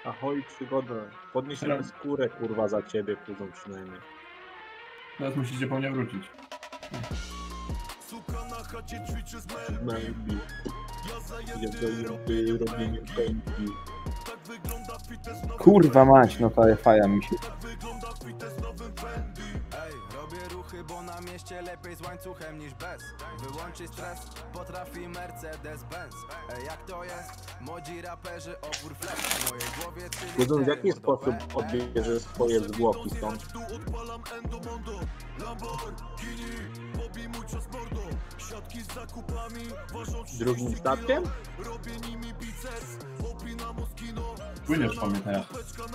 Ahoj, przygoda. Podniesiemy skórę, kurwa, za ciebie, kuzą przynajmniej. Teraz musicie po mnie wrócić. Maybe. Jedzenie, robienie pęki. Kurwa mać, no ta faja mi się... Robię ruchy, bo na mieście lepiej z łańcuchem niż bez. Wyłączy stres, potrafi Mercedes-Benz. Jak to jest? Młodzi raperzy, opór flex. W mojej głowie Kuzą, w jaki sposób odbierzesz swoje zwłoki stąd? Drugim statkiem? Płyniesz po mnie teraz.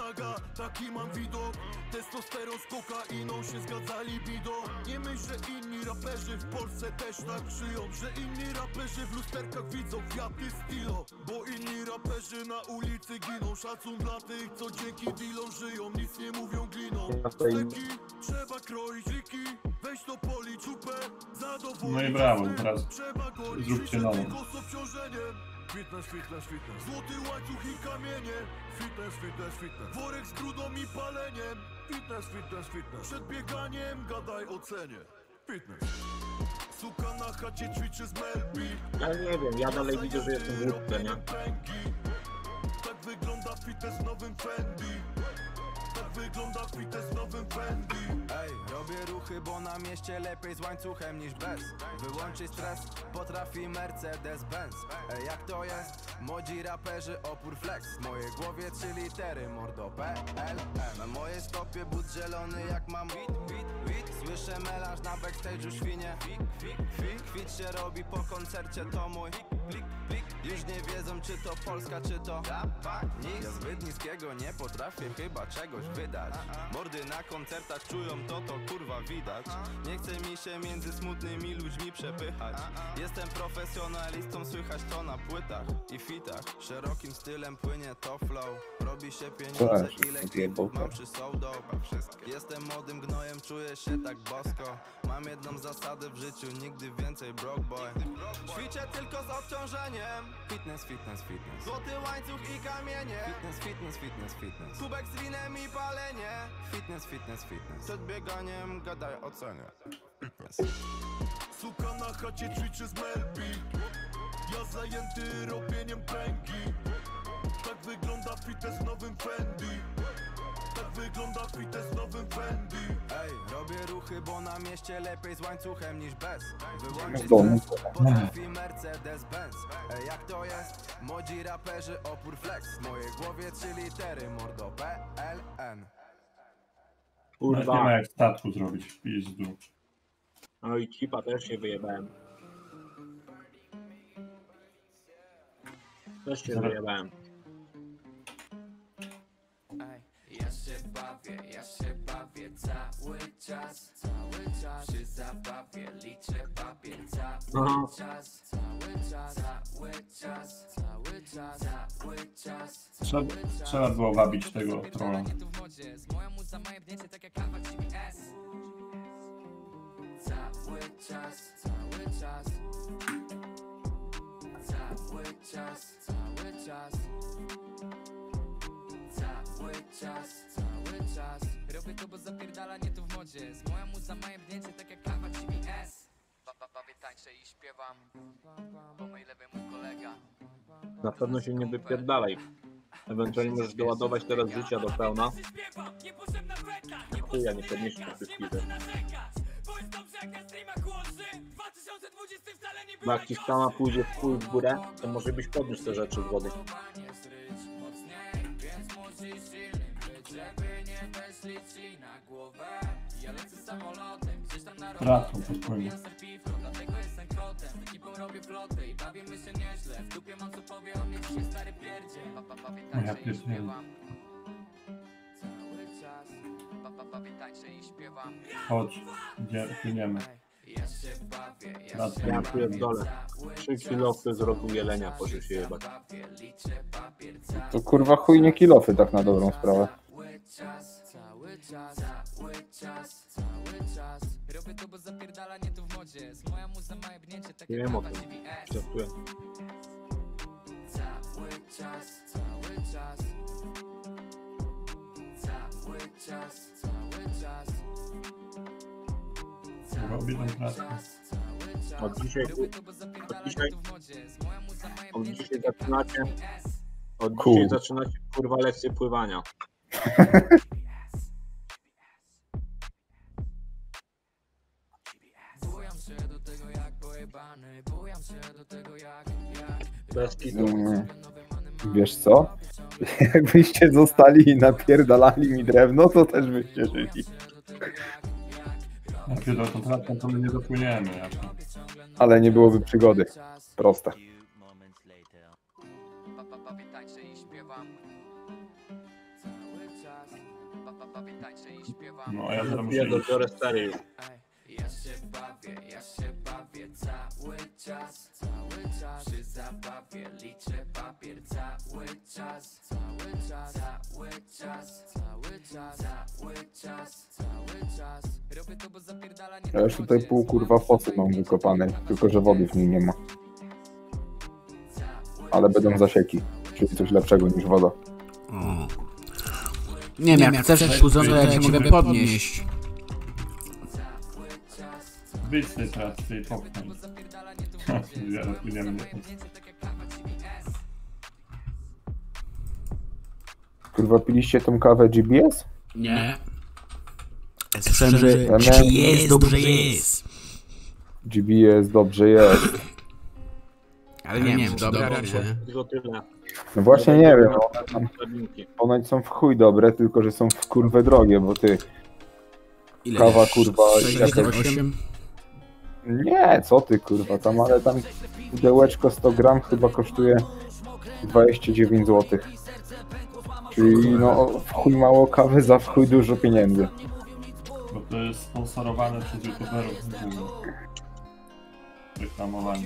Testosteron z kokainą się zgadza libido. Nie myśl, że inni raperzy w Polsce też tak żyją, że inni raperzy w lusterkach widzą kwiaty stylo. Bo inni raperzy na ulicy giną. Szacun dla tych, co dzięki dealom żyją. Nic nie mówią gliną. Steki, trzeba kroić liki. Weź to policz upę. Zadowolić. No i brawo, teraz zróbcie nową. Fitness, fitness, fitness. Złoty łańcuch i kamienie. Fitness, fitness, fitness. Worek z grudą i paleniem. Fitness, fitness, fitness. Przed bieganiem gadaj o cenie. Fitness. Suka na chacie ćwiczy z Melby. Ja nie wiem, ja dalej widzę, że jestem w łódce, nie? Tak wygląda fitness w nowym Fendi. Tak wygląda fitness w nowym Fendi. robię ruchy, bo na mieście lepiej z łańcuchem niż bez. Wyłączy stres, potrafi Mercedes-Benz. Jak to jest? Młodzi raperzy, opór flex. W mojej głowie 3 litery, mordo PLM. Na mojej stopie but zielony jak mam wit. Słyszę melanż na backstage'u świnie. Kwit się robi po koncercie, to mój plik. Już nie wiedzą, czy to Polska, czy to nic. Ja zbyt niskiego nie potrafię chyba czegoś wydać. Mordy na koncertach czują to kurwa widać. Nie chce mi się między smutnymi ludźmi przepychać. Jestem profesjonalistą, słychać to na płytach i fitach. Szerokim stylem płynie to flow. Robi się pieniądze, ile klipów mam przy sołdo. Jestem młodym gnojem, czuję się tak bosko. Mam jedną zasadę w życiu, nigdy więcej broke boy. Ćwiczę tylko z obciążeniem. Fitness, fitness, fitness. Złoty łańcuch i kamienie. Fitness, fitness, fitness, fitness. Kubek z winem i palenie. Fitness, fitness, fitness. Przed bieganiem gadaj o cenie. Suka na chacie ćwiczy z Melby. Ja zajęty robieniem pęki. Tak wygląda fitness w nowym Fendi. Tak wygląda fitness w nowym Fendi. Robię ruchy, bo na mieście lepiej z łańcuchem niż bez. Wyłączy domu. stres, potrafi Mercedes-Benz. Jak to jest? Młodzi raperzy, opór flex. W mojej głowie 3 litery, mordo PLN. Nie ma Kurwa. jak statku zrobić w pizdu. No i cipa też się wyjebałem. Też się wyjebałem. Ja się bawię cały czas przy zabawie, liczę papier cały czas, Trzeba było wabić tego trolla. moja muza ma jebnięcie tak jak kawa GPS. Cały czas, robię to, bo zapierdala nie tu w modzie. Moja muza ma jebnięcie tak jak kawa GPS. Bawię, tańczę i śpiewam. Po mojej lewej mój kolega. Na pewno się nie wypierdalaj. Ewentualnie możesz doładować teraz życia do pełna. Chuja, nie podniesiesz tych piwek. Bo jak ci stana pójdzie w chuj w górę, to może byś podniósł te rzeczy z wody. Wracam po spokojnie. No ja pierdolę. Chodź, płyniemy. Wracam. Ja pierdolę. 3 kilofy z roku jelenia poszły się jebać. To kurwa chuj nie kilofy tak na dobrą sprawę. Robię to, bo zapierdala nie tu w modzie. Moja muza ma jebnięcie tak Nie jak wiem o kawa tym. GPS. Żartuję. Cały czas Robi tą kratkę. Od dzisiaj zaczynacie. Od Cool. dzisiaj zaczynacie kurwa lekcje pływania. Bez kitu. Wiesz co? Jakbyście zostali i napierdalali mi drewno, to też byście żyli. Jak już tą kratkę, to my nie dopłyniemy. Jasno. Ale nie byłoby przygody. Proste. Tańczę i śpiewam cały czas. Tańczę i śpiewam. No a ja zaraz muszę Ja iść. dobiorę stary już. Ja się bawię cały czas, przy zabawie liczę papier cały czas, robię to, bo zapierdala nie Ja już tutaj pół kurwa fosy mam wykopanej, tylko że wody w niej nie ma. Ale będą zasieki, czyli coś lepszego niż woda. O. Nie wiem, jak chcesz puzon, to ja cię mogę podnieść. Wyjdź z tej kratki i popchnij. Ja dopłyniemy. Kurwa, piliście tą kawę GBS? Nie. Słyszałem, że jest, dobrze jest. GBS dobrze jest. Ale nie wiem, czy dobra, czy... Tylko tyle. No właśnie nie wiem, Drabinki. one są w chuj dobre, tylko że są w kurwę drogie, bo ty... Ile? Kawa, kurwa, jakaś... 8? Nie, co ty kurwa, tam, ale tam pudełeczko 100 gram chyba kosztuje 29 zł. Czyli no w chuj mało kawy za w chuj dużo pieniędzy. Bo to jest sponsorowane przez youtuberów. Reklamowanie.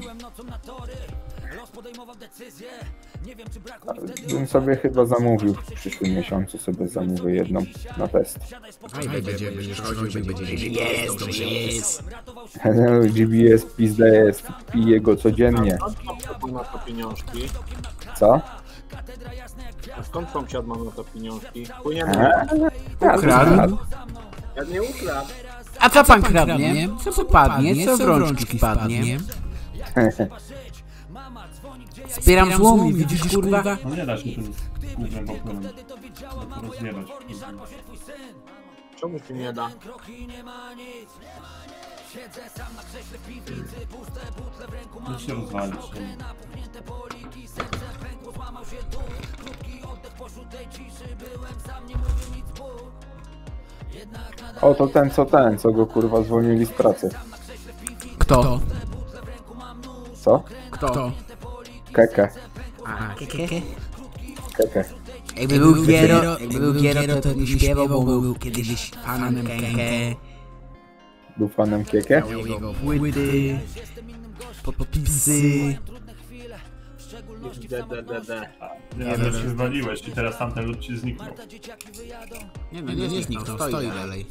Bym sobie chyba zamówił w przyszłym miesiącu, sobie zamówię jedną na test. Będziesz chodził, będzie jest, dobrze jest. GBS pizda jest, piję go codziennie. Skąd mam na to pieniążki? Co? A skąd sąsiad mam na to pieniążki? Płyniemy. Ukradł? Ja nie ukradł. A co pan kradnie? Co padnie? Co w rączki wpadnie? Zbieram złomy, widzisz kurwa? No nie da się tym głównym popłynąć. To rozjebać. Czemu się nie da? Nic się rozwalić. O, to ten, co go kurwa zwolnili z pracy. Kto? Co? Kto? Keke, A, keke? keke. Jakby był Giero, to by śpiewał, bo był kiedyś fanem Kenke. Był fanem Kieke? Miał jego płyty, podpisy. DDDD. Nie, że się zwaliłeś i teraz tamten lud ci zniknął. Nie zniknął, stoi dalej.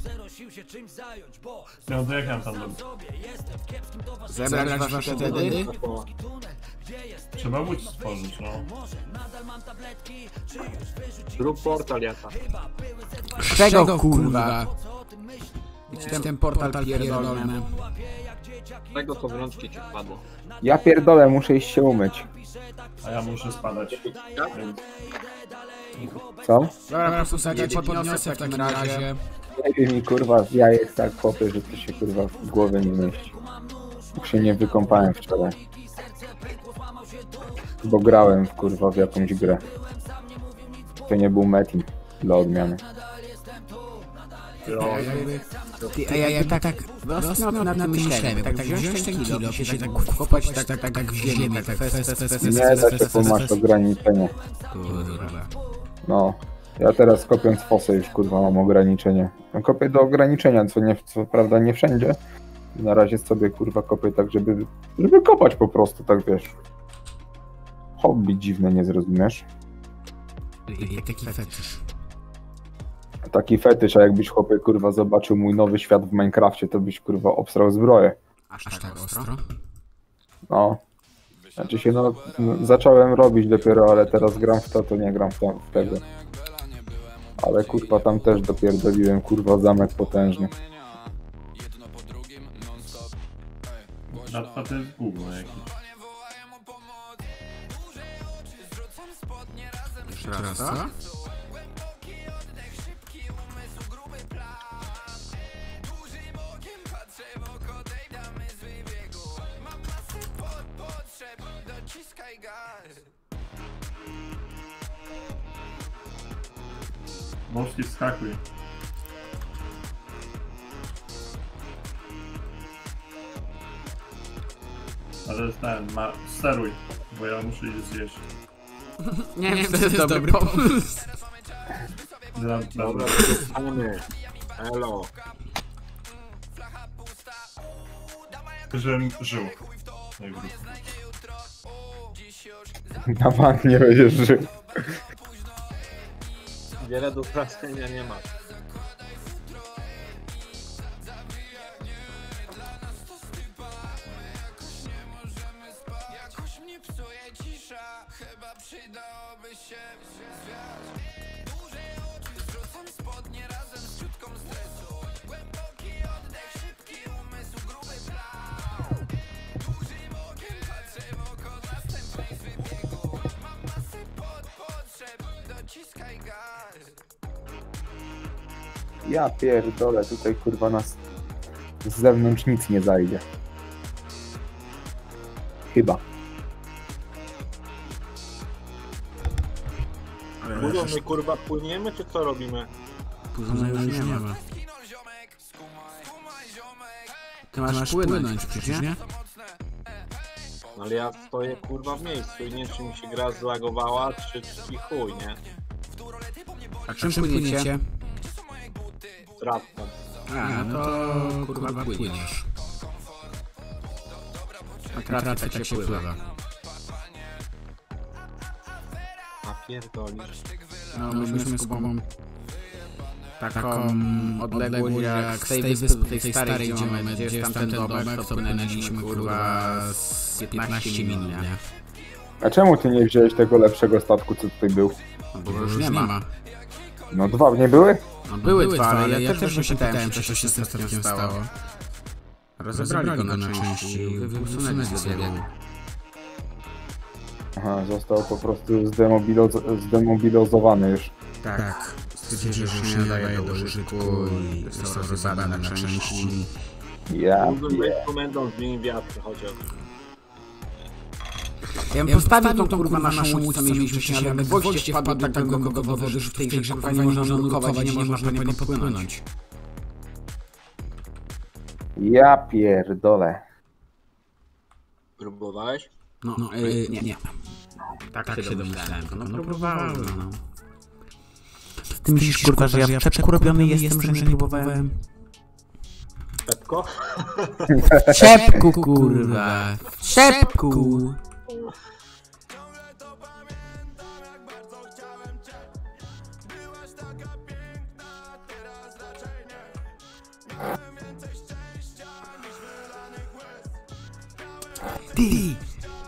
No to jak ja tam do... Zebrać wasze wtedy? Trzeba łódź stworzyć, no. Zrób portal jaka. Z czego kurwa? Ten portal pierdolny. Z tego co w rączki ci wpadło. Ja pierdolę, muszę iść się umyć. A ja muszę spadać. Co? Dobra, po prostu sobie podniosę w takim razie. Nie wiem mi kurwa z jajek tak chłopie, że to się kurwa w głowie nie mieści. Już się nie wykąpałem wczoraj. Bo grałem kurwa w jakąś grę. To nie był Metin dla odmiany. A ja tak rosnę na tym myślałem, tak wziąć ten kilo, się tak wkopać tak w ziemię, tak Nie da się, bo masz ograniczenie. Kurwa. No. Ja teraz kopiąc fosę już kurwa mam ograniczenie. No, kopię do ograniczenia, co prawda nie wszędzie. Na razie sobie kurwa kopię tak, żeby kopać po prostu, tak wiesz. Hobby dziwne, nie zrozumiesz? Jak taki fetysz. Taki fetysz, a jakbyś chłopie kurwa zobaczył mój nowy świat w Minecrafcie, to byś kurwa obsrał zbroję. Aż tak ostro? No. Znaczy się zacząłem robić dopiero, ale teraz gram w to nie gram w tego. Ale kurwa tam też dopierdoliłem kurwa zamek potężny. Datwa to jest gówno jakieś. Jeszcze raz, co? Boski wskakuj. Ale ten, steruj, bo ja muszę iść zjeść. Nie wiem, to jest dobry pomysł. Dobra, pany. Elo. Żebym żył. Na bank nie będziesz żył. Wiele do stracenia nie ma. Ja pierdolę, tutaj kurwa nas z zewnątrz nic nie zajdzie. Chyba. Mówią, my kurwa płyniemy, czy co robimy? Późno już nie ma. Ty masz płynąć przecież, nie? No ale ja stoję kurwa w miejscu i nie wiem, czy mi się gra zlagowała, czy i chuj, nie? A czym płyniecie? Tratką. A, no to kurwa płyniesz. A tratwa tak się pływa. A pierdolisz. No myśmy z Kubą taką odległość jak z tej wyspy, tej starej, gdzie jest tamten domek, to płynęliśmy kurwa z 15 minut, nie? A czemu ty nie wziąłeś tego lepszego statku, co tutaj był? No bo już nie ma. No dwa nie były? No były dwa, ale ja też się pytałem, co się z tym statkiem stało. Rozebrali go na części i wysunęli z biegu. Aha, został po prostu zdemobilizowany już. Tak. Stwierdzili, że się nie nadaje do użytku i został rozjebany na części. Ja Mógłbym być komendą zmieni wiatr chociaż. Ja bym postawił tą kurwa naszą łódź, co mieliśmy wcześniej, ale jak gwoździe wpadł tak głęboko do wody, że w tej grze kurwa nie można nurkować, nie można po nie podpłynąć. Ja pierdolę. Próbowałeś? No, nie. Tak się domyślałem. No próbowałem, no. Ty myślisz kurwa, że ja w czepku robiony jestem, że nie próbowałem? Pepko? W czepku kurwa! W czepku! Ty!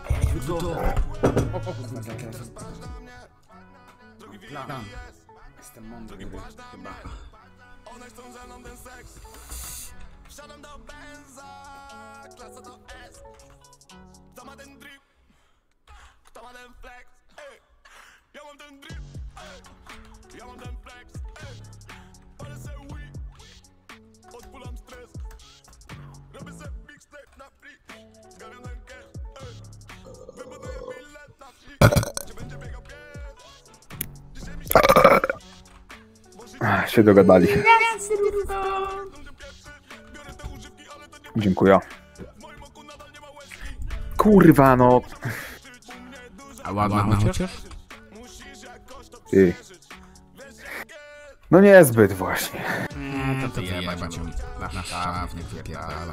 Plan. Jestem mądry chyba. Wsiadam do benza, klasa to S. Kto ma ten drip? Kto ma ten flex? Ej, ja mam ten drip, ej, ja mam ten flex, ej. Palę se weed, odpulam stres. Robię se mixtape na free, zgarniam ten cash, ej. Wybuduję bilet na free, gdzie będzie biegał pies. Dzisiaj mi Się dogadali. Dziękuję. Kurwa no. A ładna chociaż? Ty. No niezbyt właśnie. Nie, to wyjebać ją. Na szafnie wypierdala.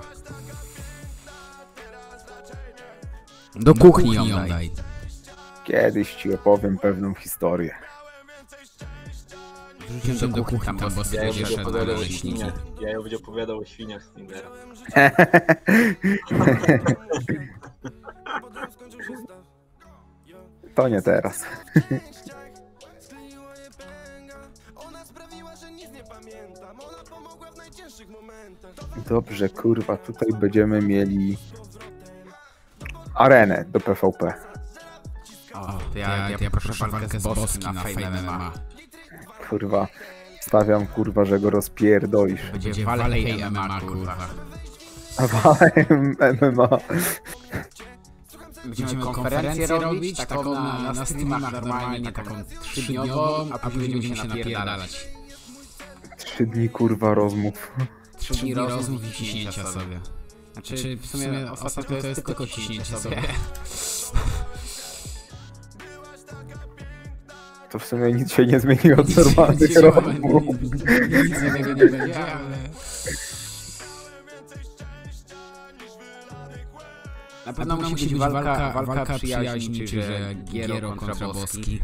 Do kuchni ją daj. Kiedyś ci opowiem pewną historię. Wrzuciłem do kuchni, tam bo Ja ją będzie będzie szedł na opowiadał o leśnicy. świniach. Ja ją będzie opowiadał o świniach z Tindera. To nie teraz. Ona sprawiła, że nic nie pamiętam. Ona pomogła w najcięższych momentach. Dobrze, kurwa, tutaj będziemy mieli arenę do PvP. O, to ja proszę walkę z Boski na Fame MMA. Kurwa, stawiam, kurwa, że go rozpierdolisz. Będzie Valhej MMA, kurwa. MMA. Będziemy konferencję robić, taką na streamach normalnie, taką 3-dniową, a później będziemy się napierdalać. 3 dni, kurwa, rozmów. 3 dni rozmów i ciśnięcia sobie. Znaczy, w sumie ostatnio to jest tylko ciśnięcie sobie. To w sumie nic się nie zmieni od normalnych rozmów. Nic z tego nie będzie, ale... Na pewno musi być walka przyjaźni, czy że Giero kontra Boski.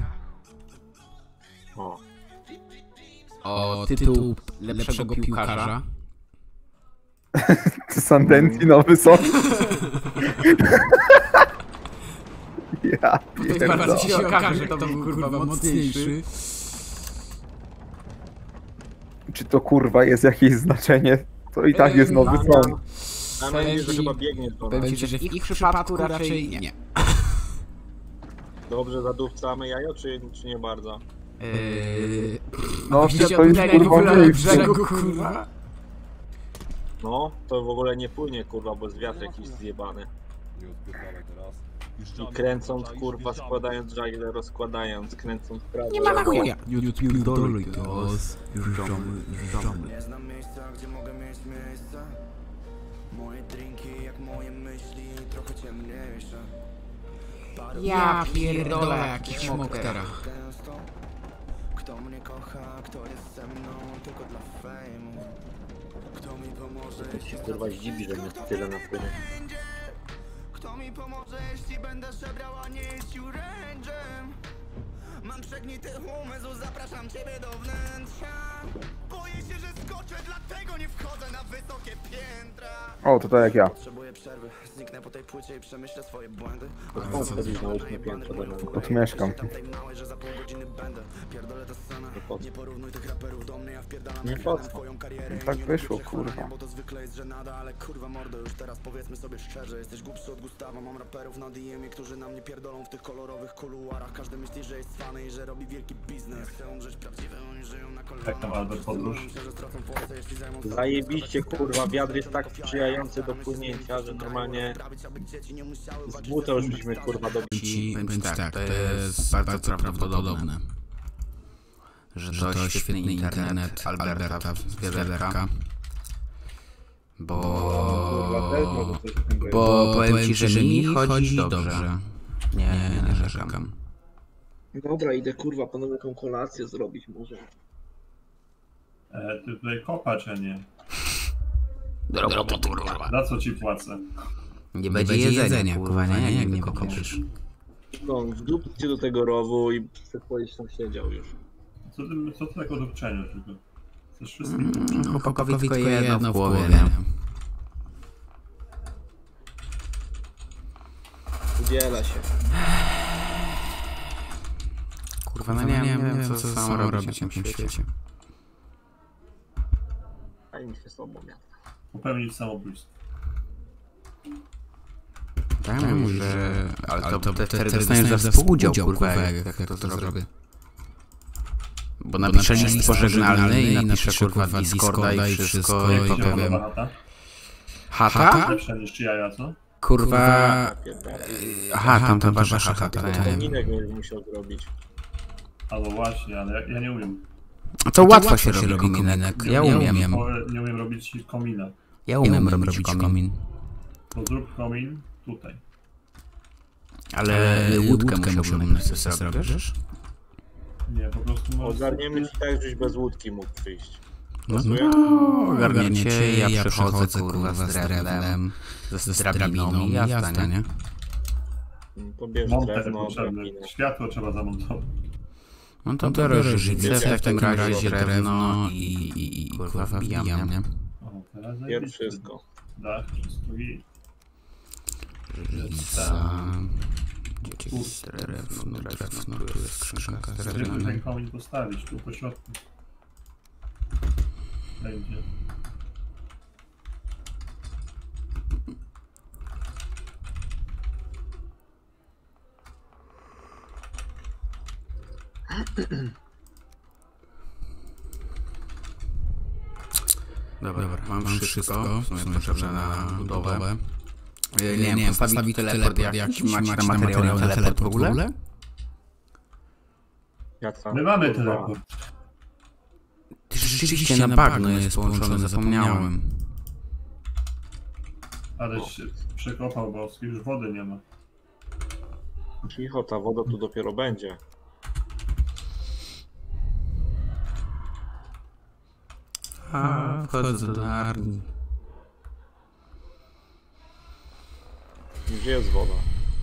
O tytuł lepszego piłkarza. Sandenci nowy sąd. Ja Bardzo się okaże, kto był kurwa mocniejszy. Czy to kurwa jest jakieś znaczenie? To i tak jest nowy sąd. Mam nadzieję, że chyba biegnie to. Powiem ci, że w ich przypadku raczej nie. Dobrze zadupcamy jajo, czy nie bardzo? No to już kurwa nie brzegu, kurwa. No, to w ogóle nie płynie, kurwa, bo jest wiatr jakiś zjebany. I kręcąc, kurwa, składając żagle, rozkładając, kręcąc prawo. Nie ma na chuja. Nie znam miejsca, gdzie mogę mieć miejsce. Moje drinki jak moje myśli, trochę ciemniejsze. Ja pierdolę, jakiś smok teraz. Gęsto. Kto mnie kocha, kto jest ze mną, tylko dla fejmu. Kto mi pomoże, jeśli Kurwa zdziwi, że mnie tyle napłynie. Kto mi pomoże, jeśli będę żebrał, a nie jeździł ręczem? Mam przegnity umysł, zapraszam ciebie do wnętrza. Boję się, że skoczę, dlatego nie wchodzę na wysokie piętra. O, to tak jak ja. Potrzebuję przerwy, zniknę po tej płycie i przemyślę swoje błędy. To skąd chodzisz na 8 piętro do nas? Tu mieszkam. Tamtej małej, że za pół godziny będę. Pierdolę tę scenę. Nie porównuj tych raperów do mnie, ja wpierdalam Nie po co? twoją karierę. Tak wyszło, kurwa. Bo to zwykle jest żenada, ale kurwa mordo, już teraz powiedzmy sobie szczerze. Jesteś głupszy od Gustawa, mam raperów na DM-ie, którzy na mnie pierdolą w tych kolorowych kuluarach. Każdy myśli, że jest fany i że robi wielki biznes. Chcę umrzeć prawdziwe, oni żyją na kolorach. Jak tam Albert podróż? Zajebiście, kurwa, wiatr jest tak sprzyjający do płynięcia, że normalnie z buta już byśmy, kurwa, dobili. Powiem tak, to jest bardzo prawdopodobne, że to świetny internet Alberta Zwiaderka. Bo powiem ci, że mi chodzi dobrze. Nie narzekam. Dobra, idę, kurwa, panowie, tą kolację zrobić może. Ty tutaj kopać, a nie. Do roboty, kurwa. Za co ci płacę? Nie będzie jedzenia, kurwa, nie? Jak nie wykopiesz. No, wdupcie do tego rowu i przedpowiedź tam siedział już. Co ty tak o dupczeniu tylko? Chcesz wszystko? Chłopakowi tylko jedno w głowie, nie? Udziela się. Kurwa, no nie wiem co sam robić na tym świecie. Fajnie się sobą miał. Popełnić samobójstwo. Tak mówię, że... Ale to wtedy dostaniesz za współudział, kurwa, jak to zrobię. Bo napiszę list pożegnalny i napiszę, kurwa, Discorda i wszystko i powiem... Chata? Lepsze niż czy jaja, co? Kurwa... Aha, tam wasza chata, to ja wiem. Kominek nie musiał zrobić. Albo właśnie, ale ja nie umiem. To łatwo się robi kominek. Ja umiem. Nie umiem robić komina. Ja umiem robić komin. To zrób komin tutaj. Ale łódkę musiałbym zrobić, wiesz? Nie, po prostu możesz... Ogarniemy ci tak, żebyś bez łódki mógł przyjść. No, ogarniecie, ja przechodzę, kurwa, z drewnem, z drabiną i jazda, nie? To bierz Monter drewno, potrzebny. drabinę. Światło trzeba zamontować. No to biorę życice, w takim razie drewno i kurwa wbijam, nie? O, teraz Pier zajebiście. wszystko. Dach, wszystko i... Życica... Gdzie jest drewno, tu jest skrzynka z Gdzie by drewnem. ten komin postawić? Tu po środku. Będzie. Dobra, mam wszystko, w sumie potrzebne na budowę. Nie wiem, postawić teleport, jakiś macie materiał na teleport w ogóle? Ja tam, My mamy kurwa, teleport. Ty rzeczywiście na bagno jest połączony, zapomniałem. Ale się przekopał boski, już wody nie ma. Cicho, ta woda tu dopiero będzie. A, wchodzę do armii. Gdzie jest woda?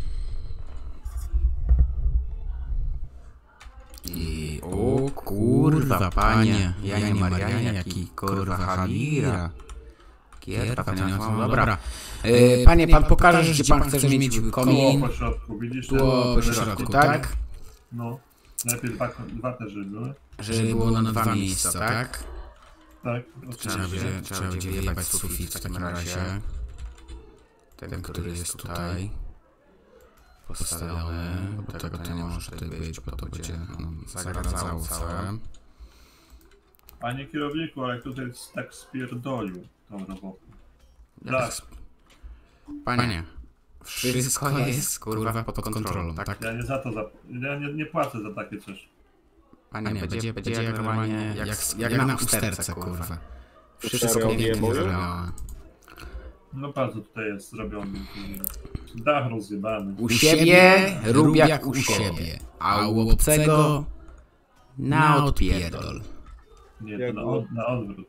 I o kurwa, panie, ja nie Marianie, jaki kurwa Halira. Kierwa, to nie ma, dobra. Panie, pan pokaże, gdzie pan chce mieć Tu komin? po środku, widzisz? Tu po środku, tak? No. Najpierw dwa też były. Żeby było na dwa miejsca, tak? Tak. Trzeba będzie wyjebać sufit w takim razie. Ten, który jest tutaj postawiony, bo tego to nie może tutaj być, bo to będzie zagradzało całe. Panie kierowniku, ale tutaj tak spierdolił tą robotę. Tak, Panie, wszystko jest kurwa pod kontrolą, tak? ja nie za to ja nie płacę za takie coś. Panie, będzie jak normalnie, jak na usterce, kurwa. Wszystko pięknie zrobione. No bardzo tutaj jest zrobiony. Dach rozjebany. U siebie rób jak u siebie, a u obcego na odpierdol. Nie, to na odwrót.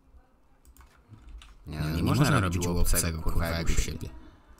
Nie można robić u obcego, kurwa, jak u siebie.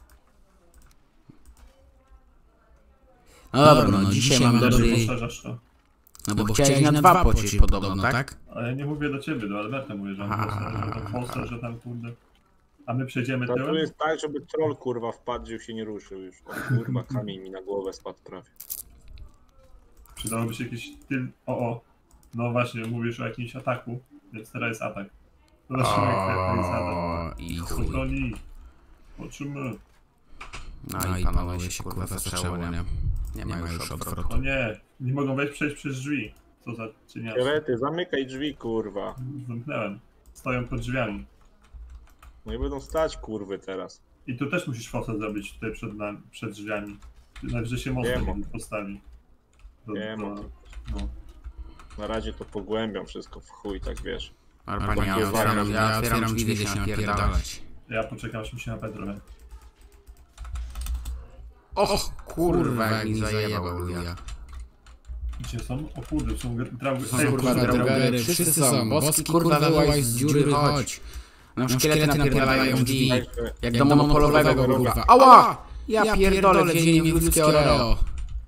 No dobra, no dzisiaj mam Też dobry... poszerzasz to. No bo chciałeś na dwa pocić podobno, tak? Ale ja nie mówię do ciebie, do Alberta mówię, że że tam kurde. A my przejdziemy To tu tyłem? jest tak, żeby troll kurwa wpadł, żeby się nie ruszył już. O kurwa, kamień mi na głowę spadł prawie. Przydałoby się jakiś tyl... No właśnie, mówisz o jakimś ataku, więc teraz jest atak. Zobaczymy, jak jest atak. I chuj. Broni. Oczymy. No i panowie się kurwa zaczęło, nie? Nie ma już odwrotu. O nie, nie mogą przejść przez drzwi. Co za cieniacze. Kierety, zamykaj drzwi kurwa. Zamknąłem. Stoją pod drzwiami. No i będą stać kurwy teraz. I tu też musisz fosę zrobić tutaj przed drzwiami. Najwyżej się mocno postawi. Wiem. No. Na razie to pogłębiam wszystko w chuj, tak wiesz. Panie, ja otwieram drzwi, idę się napierdalać. Ja poczekam, aż mi się napę trochę. Och, kurwa, jak mi zajebał Luja. Gdzie są? O kurde, są trawy. Są kurwa draugery, wszyscy są. Boski kurwa wyłaź z dziury, chodź. No szkielety napierdalają drzwi, jak do monopolowego kurwa. Ała! Ja pierdolę, dzień ludzkie Oreo.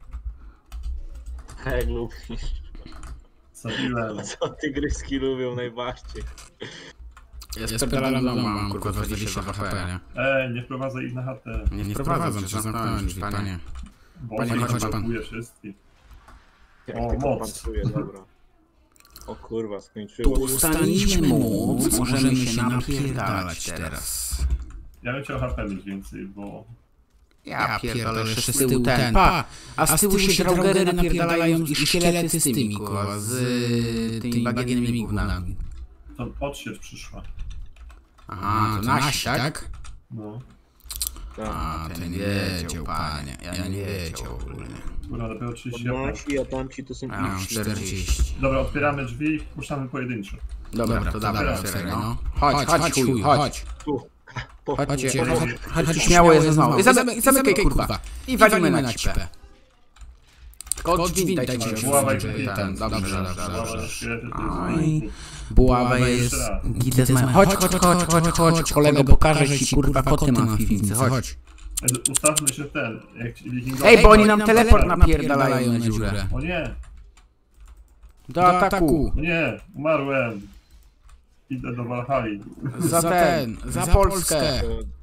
Jak lubisz. Zabiłem. Co tygryski lubią najbardziej. Ja spierdalam do mam kurwa 22 HP, nie? Nie wprowadzaj ich na chatę. Nie wprowadzam, czy zamknąłem drzwi, panie. Bo Panie, oni chodź pan. blokuje wszystkich. Jak O, tylko moc. pancuję, dobra. O kurwa, skończyło. Ustaliliśmy moc, możemy się napierdalać teraz. Ja bym chciał HP mieć więcej, bo... Ja pierdolę, jeszcze z tyłu ten, pa! A z tyłu się draugery napierdalają i szkielety z tymi, kurwa, z tymi bagiennymi gównami. To odsiecz przyszła. Aha, to nasi, tak? No. A, ten nie wiedział, panie, ja nie wiedział ogólnie. Kurwa, dopiero 30 HP. Nasi, a tamci to są Ja mam inni. 40. Dobra, otwieramy drzwi i puszczamy pojedynczo. Dobra, to dawaj, Teraz, otwieraj, no. no. Chodź, chuj, chodź. Tu. Chodź, śmiało je znowu. I zamykaj, kurwa. I walimy na cipę. Kod drzwi dajcie mi Buława i ten, dobrze. Szkielety, to Oj. jest... Buława jest... Gites ma... Chodź, kolego, pokażę ci, kurwa, koty mam w piwnicy, chodź. Ustawmy się w ten, jak ci wikingowie... Ej, bo oni nam teleport napierdalają na dziurę. O nie, Do ataku. o nie, umarłem. Idę do Walhali. Za Polskę.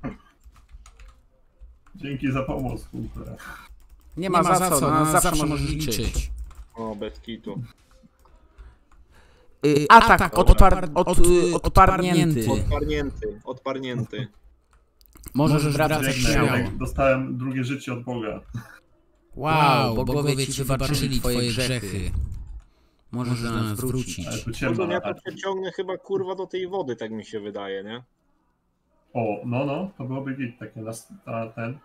Dzięki za pomoc, kurwa. Nie ma za co, na zawsze możesz liczyć. O, bez kitu. Atak odparnięty. Odparnięty. Możesz wracać Piękne, śmiało. jak dostałem drugie życie od Boga. Wow, bogowie ci wybaczyli twoje grzechy. Możesz do nas wrócić. Ale tu No ciemno to ja na to przeciągnę chyba kurwa do tej wody, tak mi się wydaje, nie? O, no, to byłoby git takie na ten.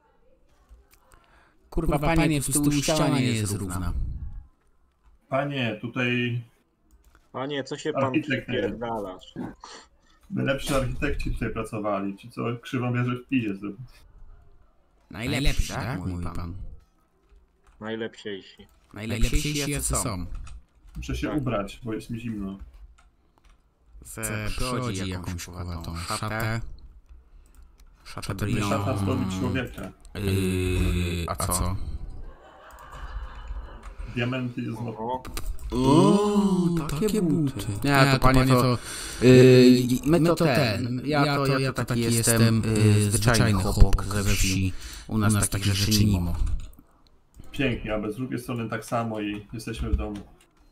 Kurwa, panie, tu z tyłu ściana nie jest równa. Panie, tutaj Panie, co się pan Architekt nie. pierdalasz? najlepsi architekci tutaj pracowali. Ci co krzywomierze w pizie zrobili. Najlepsi, tak? Mówi pan. Najlepsiejsi. Najlepsi jacy są. Muszę się ubrać, bo jest mi zimno. Przychodzi jakąś kurwa tą szatę. Szatę Żeby szata zdobyć człowieka. A co? Diamenty jest znowu. Oho. Takie buty. Nie, to panie to... my to ten. Ja to taki jestem zwyczajny chłop ze wsi. U nas takich rzeczy nie ma. Pięknie, ale z drugiej strony tak samo i jesteśmy w domu.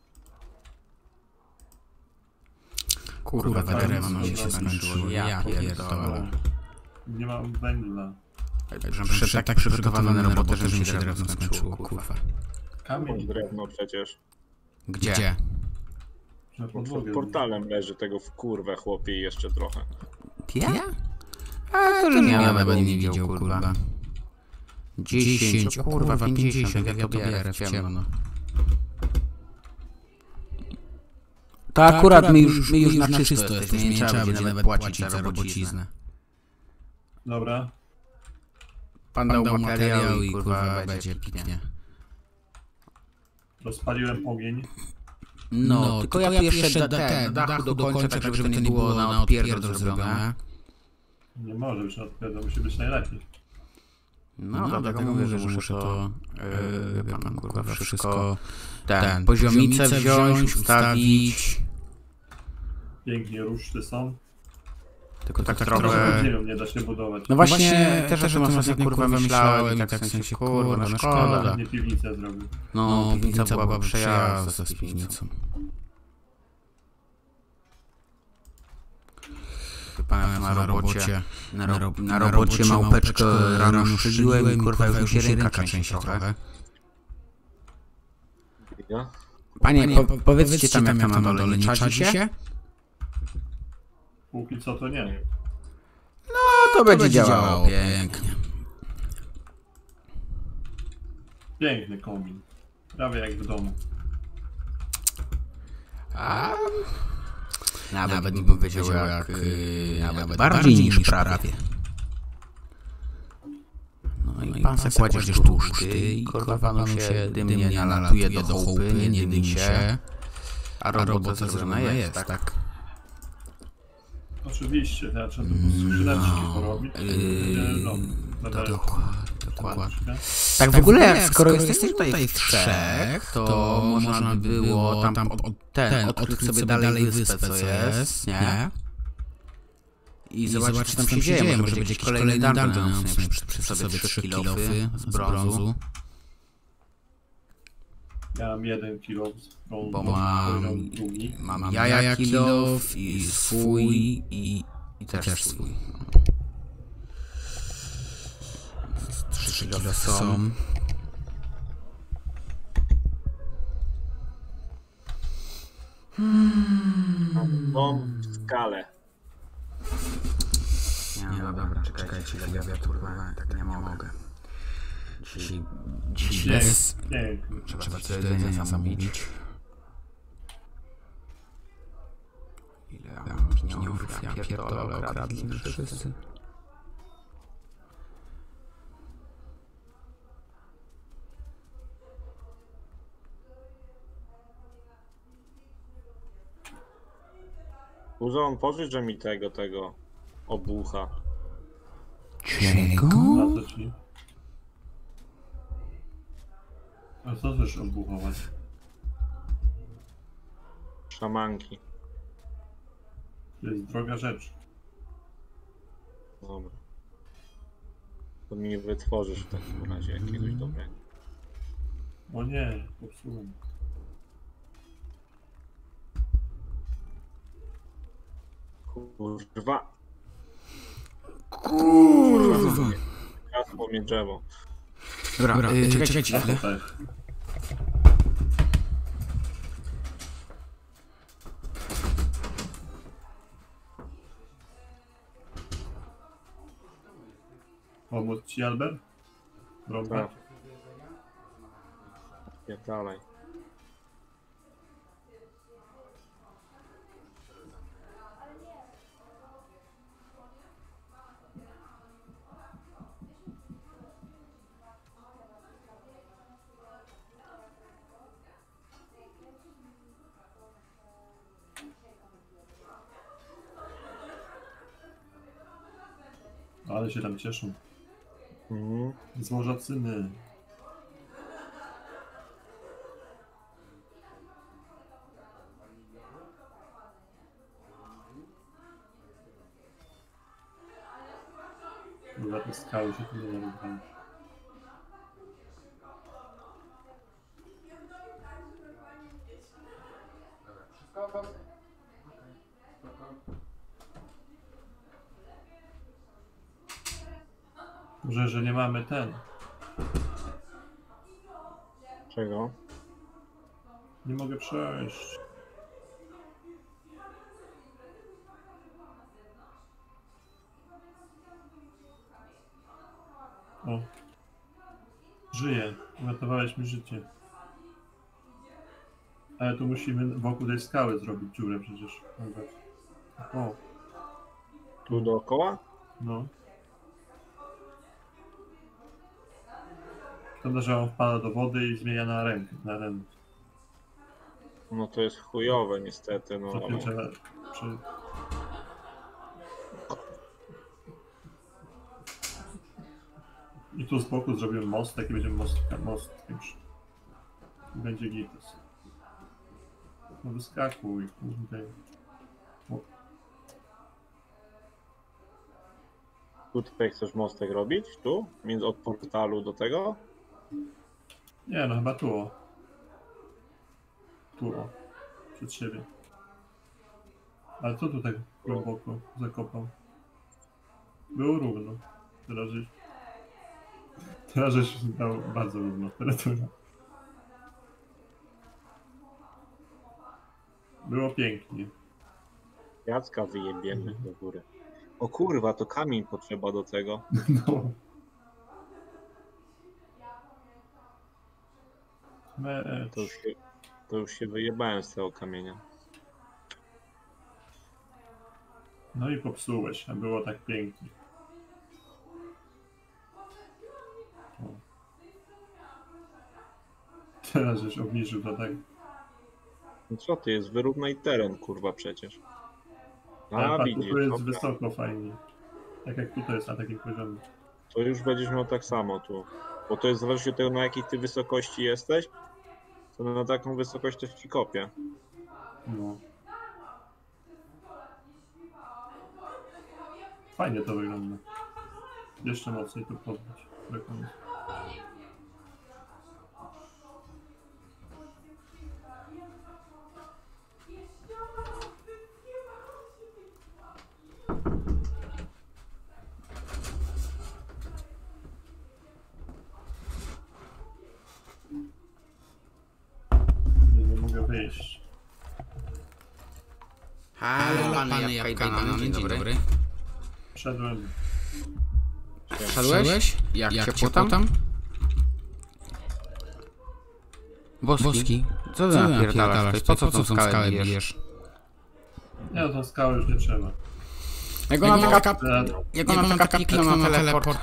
Kurwa, drewno się skończyło. Ja pierdolę. Nie mam węgla. Tak przygotowany na robotę, że mi się drewno skończyło, kurwa. Kamień. Drewno przecież. Gdzie? Na Pod podłogę. portalem leży tego w kurwę chłopie i jeszcze trochę. Ja? A to nie ja nawet nie widział, kurwa. 10, kurwa, 50, jak ja to bierę w ciemno. To akurat my już na czysto jesteśmy, nie trzeba będzie nawet płacić za robociznę. Dobra. Pan dał materiał i kurwa będzie pitnie. Rozpaliłem ogień. No, tylko ja jeszcze do dachu dokończę, tak żeby to nie było na odpierdol zrobione. Nie może już odpowiadać, musi być najlepiej. No, dlatego mówię, że muszę to, wie pan, kurwa, wszystko, poziomicę wziąć, ustawić. Pięknie ruszty są. Tylko tak Trochę trochę... ziemią nie da się budować. No właśnie, też o tym ostatnio kurwa myślałem i tak w sensie, kurwa, no szkoda. Nie piwnicę zrobił. No, piwnica byłaby przejazda z piwnicą. Pan na robocie małpeczkę rano szyliłem i kurwa już mi się ręka trzęsie trochę. Ja? Panie, powiedzcie tam jak tam na dole, nie czaci się? Póki co to nie. No to będzie działało pięknie. Piękny komin. Prawie jak w domu. A... Nawet bym powiedział jak... nawet bardziej niż prawie. No i pan se kładziesz tłuszty i kurwa panu się dym nie nalatuje do chałupy, nie dymi się. A robota zrobiona jest, tak? Oczywiście, ja trzeba tylko skrzyneczki porobić. Dokładnie. Tak w ogóle, skoro jesteśmy tutaj w trzech, to można by było tam odkryć sobie dalej wyspę, co jest, nie? I zobaczyć, co tam się dzieje. Może będzie jakiś kolejny dungeon, przy sobie 3 kilofy z brązu. Ja mam 1 kilo z brązu, Bo drugi. mam jaja kilof i swój i też swój. 3 kilo są. Dom w skale. Nie, no dobra, czekajcie chwilę, ja kurwa, tak nie mogę. Dzisiaj bez... Piękny. Trzeba coś do jedzenia zamówić. Ile ja mam pieniążów, ja pierdolę, okradli wszyscy. Uzon, pożyczę mi tego obucha. Czego? Na co ci? A co też obuchować? Szamanki. To jest droga rzecz. Dobra. To mi wytworzysz w takim razie jakiegoś dobrego. O nie, popsułem. Kurwa. Kurwa. Kasło mnie drzewo. Dobra, czekajcie chwilę. Tutaj. Pomóc ci, Albert? Robert? Tak. Pierdalaj. Ale się tam cieszą. Mhm. Złożacyny. Chyba te skały się tu nie narywają. Może, że nie mamy ten. Czego? Nie mogę przejść. O. Żyję. Uratowałeś mi życie. Ale tu musimy wokół tej skały zrobić dziurę przecież. O, Tu dookoła? no. Szkoda, że on wpada do wody i zmienia na rękę, na rękę. No to jest chujowe niestety, no To ale... trzeba przy... I tu z boku zrobimy mostek i będzie mostkiem. I będzie gites. No wyskakuj, kurde. O, Tutaj chcesz mostek robić? Tu? Między od portalu do tego? nie no, chyba tu o. Tu o. Przed siebie. Ale co tu tak głęboko zakopał? Było równo. Teraz żeś dał bardzo równo. Terytorium. Było pięknie. Jacka wyjebiemy do góry. O kurwa, to kamień potrzeba do tego. No. Mecz. To już się wyjebałem z tego kamienia. No i popsułeś, a było tak pięknie. O. Teraz żeś obniżył to tak. No co ty, jest wyrównaj teren, kurwa przecież. Ale A patrz, widzisz, tu jest dobra. wysoko fajnie. Tak jak tutaj jest na takim poziomie. To już będziesz miał tak samo tu. Bo to jest zależnie od tego, na jakiej ty wysokości jesteś, to na taką wysokość też ci kopię. No. Fajnie to wygląda. Jeszcze mocniej to podbić. Do końca. Nie mogę wyjść. Halo, pany Jabłka i Banan, dzień dobry. Wszedłem. Wszedłeś? Jak ciepło tam? Boski, co ty napierdalasz? Po co tą skałę bijesz? Nie, no tą skałę już nie trzeba. Jak ona taka pikla na teleport.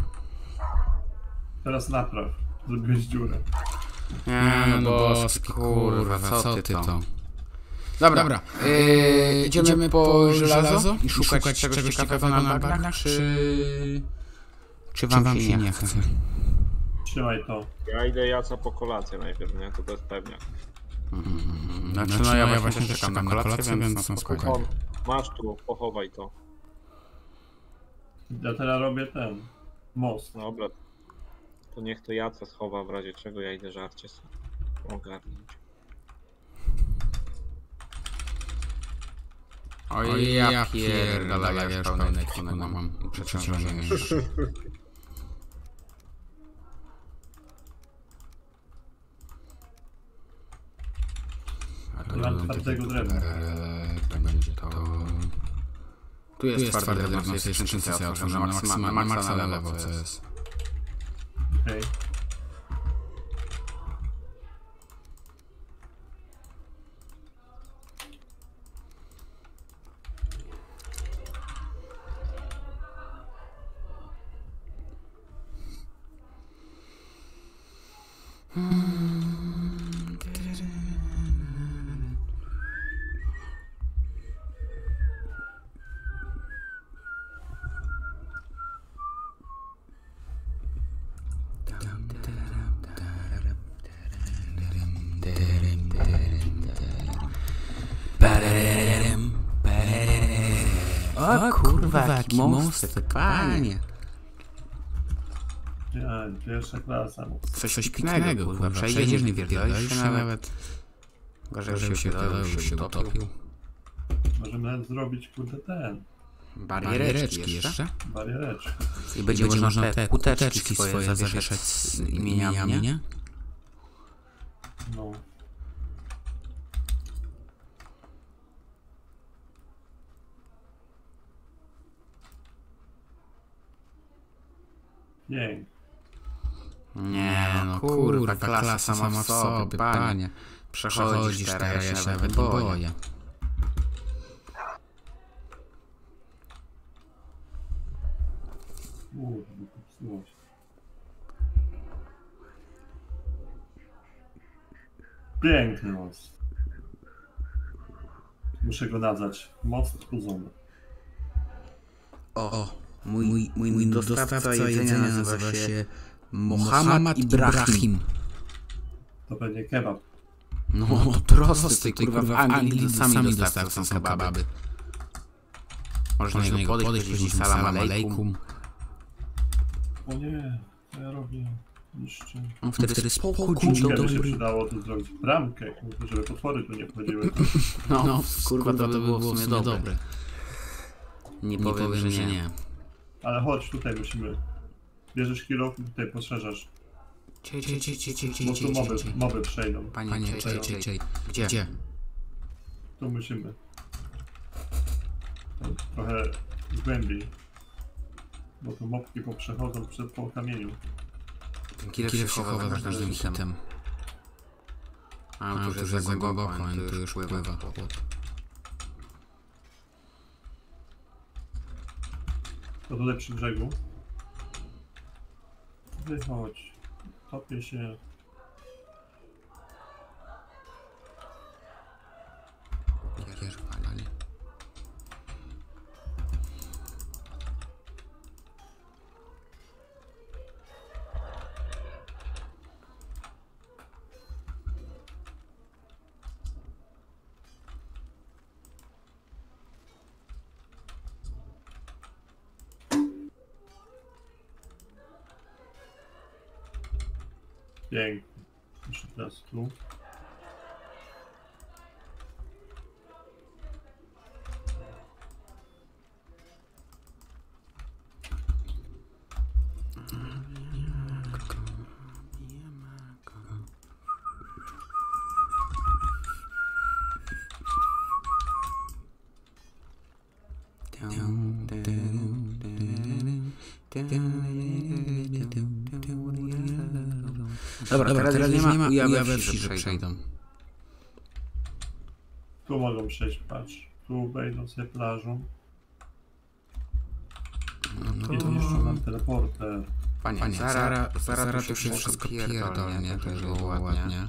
Teraz napraw. Zrobiłeś dziurę. Nie, no boski, kurwa, co ty to? Dobra, idziemy po żelazo i szukać czegoś ciekawego na bagnach, czy wam się nie chce? Trzymaj to. Ja idę Jaca po kolację najpierw, nie? To jest pewniak. Znaczy, no ja właśnie też czekam na kolację, więc no spokojnie. On, masz tu, pochowaj to. Ja teraz robię ten. Most. Dobra. To niech to Jaca schowa, w razie czego ja idę żarcie sobie ogarnąć. Oj, ja pierdolę, ja już pełny ekwipunek mam. Przeciążenie już. Nie mam twardego drewna. To będzie to... Tu jest twarde drewno, jest skrzynce, ja otworzę na maksa na lewo, co jest. Okej. O kurwa, jaki most, panie. Ja, pierwsza klasa. Coś pięknego, kurwa, przejdziesz, nie pierdolisz się nawet. Gorzej się utopił. Możemy nawet zrobić, kurde, ten. Bariereczki jeszcze? Bariereczki. I będzie można te kuteczki swoje zawieszać z imieniami, nie? No. Pięknie. Nie no, kurwa, klasa sama w sobie, panie. Przechodzisz teraz, ja się nawet boję. Popsuło się. Piękny most. Muszę go nazwać. Most Uzony. Mój dostawca jedzenia nazywa się Mohammad Ibrahim. To pewnie kebab. No, prosty, kurwa, w Anglii sami dostawcą są kebaby. Można do niego podejść, powiedzieć salam alejkum. O nie, co ja robię? Niszczę. On wtedy spokój Kurczę, do by się przydało tu zrobić bramkę, żeby potwory tu nie wchodziły. No, kurwa, to by było w sumie dobre. Nie powiem, że nie. Ale chodź, tutaj musimy. Bierzesz kilo i tutaj poszerzasz. Bo tu moby przejdą. Panie, gdzie? Tu musimy. Tam trochę głębiej. Bo tu mopki poprzechodzą po kamieniu. Ten killer się chowa za każdym hitem. A tu już jest za głęboko, tu już pływa. To tutaj przy brzegu. Wychodź. Topię się. Pięknie. Jeszcze teraz tu. Dobra, teraz nie ma ujawia wsi, że przejdą. Tu mogą przejść, patrz. Tu wejdą sobie plażą. No I tu jeszcze mam teleporter. Panie, zaraz tu się wszystko pierdolnie, to było ładnie.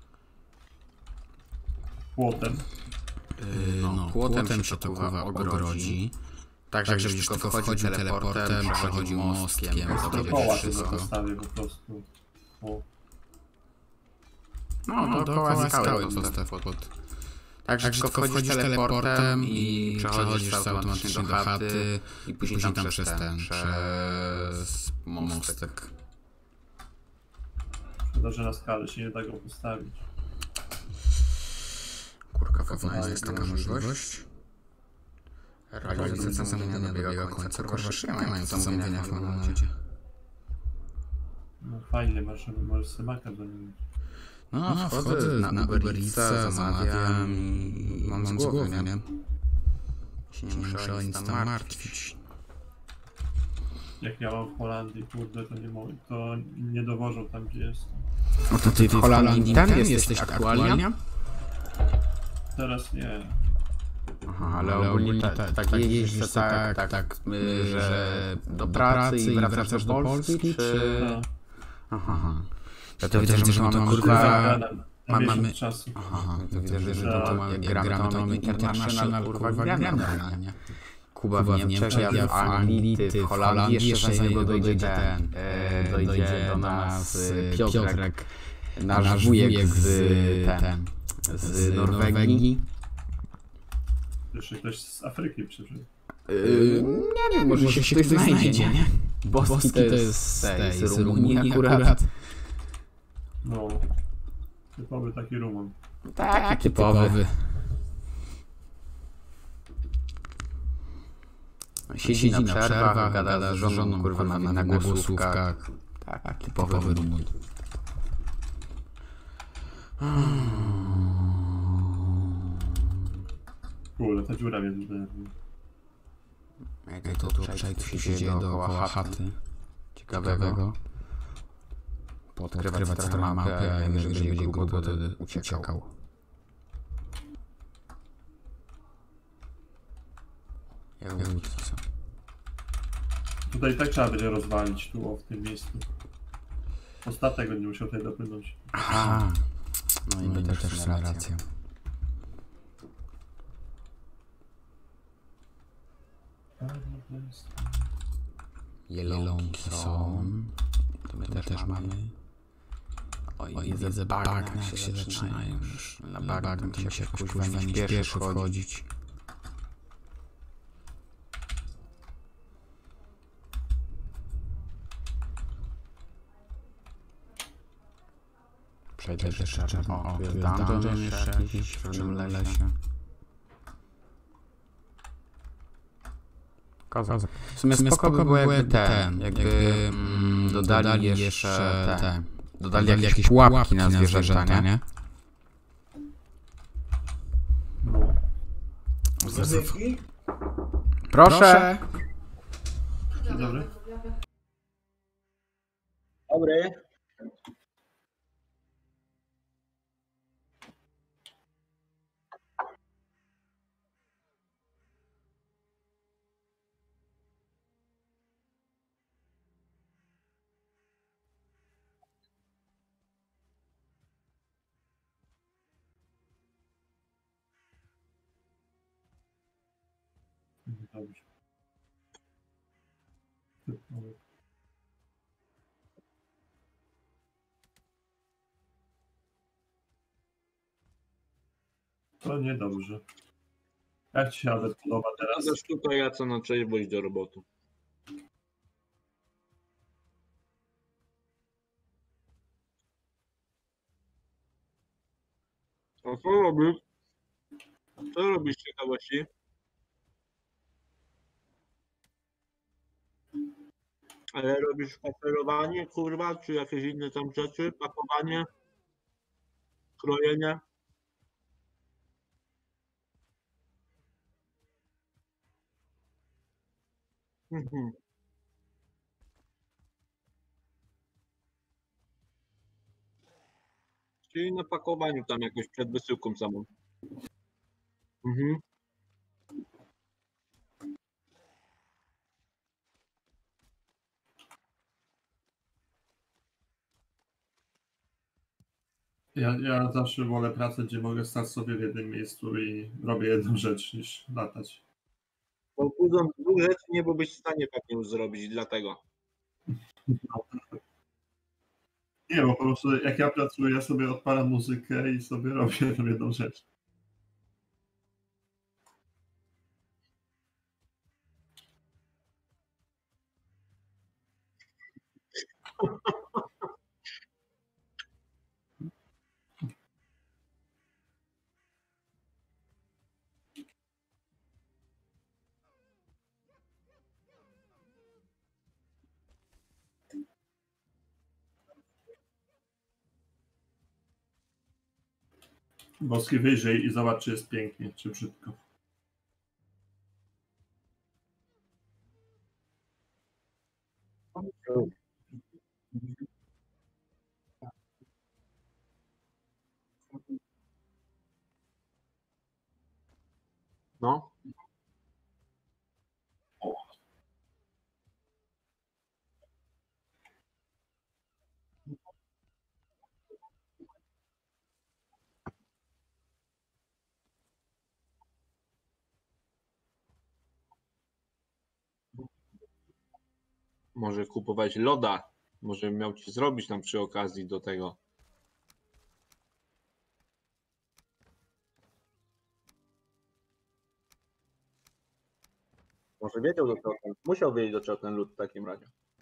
Płotem. No, płotem się to kurwa ogrodzi. Tak, żeby tylko wchodził teleportem, przechodził mostkiem, to Do będzie koła tu wszystko. zostawię po prostu. O. No, dookoła skały zostaw pod. Także tylko wchodzisz teleportem i przechodzisz automatycznie do chaty i później tam przez mostek. Szkoda, że na skalę się nie da go postawić. Kurka, fajna jest taka możliwość. Realizacja zamówienia dobiega końca. Kurwa, szyja mają co zamówienia w tym momencie. No fajnie, możesz sobie Maca zamienić. No, wchodzę na Uber Eatsa, zamawiam i mam z głowy, nie? Się nie muszę o nic tam martwić. Jak ja mam w Holandii, kurde, to nie dowożą tam, gdzie jest. O to ty w Holandii tam jesteś aktualnie? Teraz nie. Aha, ale ogólnie tak jeździsz tak, że do pracy i wracasz do Polski, czy... No. Aha. Ja to widzę, że mamy kurwa... Mamy czasu. Aha, to widzę, że jak gramy, to mamy international, kurwa, gramy, nie? Kuba w Niemczech, ja w Anglii, ty w Holandii, jeszcze za niego dojdzie do nas Piotrek, nasz wujek z Norwegii. Jeszcze ktoś z Afryki przyszedł. Nie, może się ktoś znajdzie, nie? Boski to jest z Rumunii akurat. No, typowy taki Rumun. Tak, typowy. Siedzi na przerwach, gada z żoną, kurwa, na głosówkach. Tak, typowy Rumun. Kurde, ta dziura mnie tutaj. Jak to tutaj się dzieje dookoła chaty. Ciekawego. Podkrywać trochę mapę, a jeżeli będzie grubo, to uciekał. Tutaj tak trzeba będzie rozwalić tu, w tym miejscu. Ostatnio nie musiał tutaj dopłynąć. Aha. No i my też mamy rację. Jelonki są. To my też mamy. Oj, widzę bagna jak się zaczynają już. Na bagna to mi się jakoś kurwa nie śpieszy wchodzić. Przejdę jeszcze czarno. O, tu jest dungeon jeszcze jakiś w czym lesie. Kozak. W sumie spoko by było jakby dodali jeszcze dodali jakieś pułapki na zwierzęta, nie? No. Proszę! Dzień dobry. Dobry. Dobrze. To niedobrze. Jak ci się nawet podoba teraz? Zadasz tutaj, ja co na trzeźwość do roboty. A co robisz? Co robisz z ciekawości? Ale robisz pasterowanie, kurwa, czy jakieś inne tam rzeczy? Pakowanie? Krojenie? Mhm. Czyli na pakowaniu tam jakoś przed wysyłką samą. Mhm. Ja zawsze wolę pracę, gdzie mogę stać sobie w jednym miejscu i robię jedną rzecz, niż latać. Bo pójdą dwóch rzeczy nie byłbyś w stanie pewnie już zrobić, dlatego. Nie, bo po prostu jak ja pracuję, ja sobie odpalam muzykę i sobie robię tą jedną rzecz. Boski wyżej i zobacz, czy jest pięknie, czy brzydko. No. Może kupować loda. Może miał ci zrobić tam przy okazji do tego. Może wiedział do czego ten, musiał wiedzieć do czego ten lód w takim razie.